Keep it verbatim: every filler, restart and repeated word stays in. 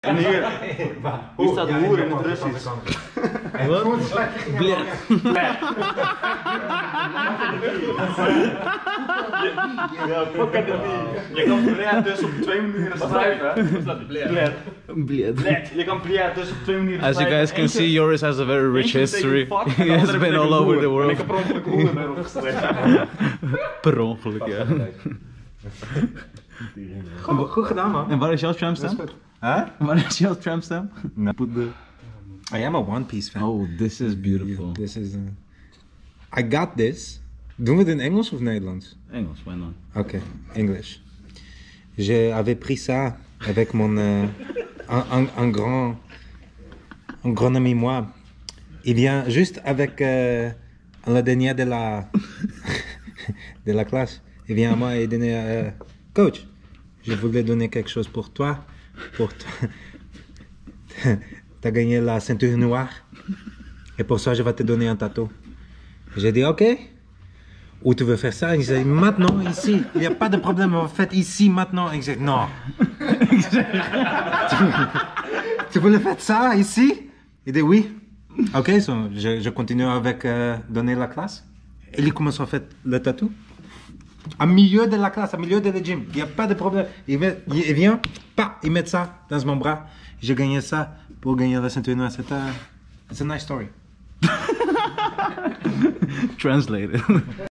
En hier, hier staat hoer in het Russisch. Wat? Bled. Ja, fucking je kan bled dus op twee manieren schrijven. Bled. Bled. Je kan bled dus op twee manieren schrijven. As you guys can see, Joris has a very rich history. He has been all over the world. Ik heb per ongeluk hoer erop geschreven. Per ongeluk, ja. Goed, goed gedaan, man. En waar is jouw tramstamp? Huh? Waar is jouw tramstamp? No. Put the... I am a One Piece fan. Oh, this is beautiful. This is. Uh... I got this. Doen we het in Engels of Nederlands? Engels, why not? Ok, English. J'avais pris ça avec mon euh, un, un, un grand un grand ami moi. Il vient juste avec euh, le dernier de la de la classe. Il vient à moi et dit euh, coach, je voulais donner quelque chose pour toi, pour toi. T'as gagné la ceinture noire et pour ça je vais te donner un tatou. J'ai dit ok. Où tu veux faire ça? Il dit maintenant, ici. Il n'y a pas de problème, on fait ici, maintenant. Et je dis non. tu, tu voulais faire ça ici? Il dit oui. Ok, so, je, je continue avec euh, donner la classe. Et il commence à faire le tatou. Au milieu de la classe, au milieu de la gym. Il n'y a pas de problème. Il, met, il, il vient, pas, il met ça dans mon bras. J'ai gagné ça pour gagner la ceinture noire. C'est un, it's a nice story. Translated.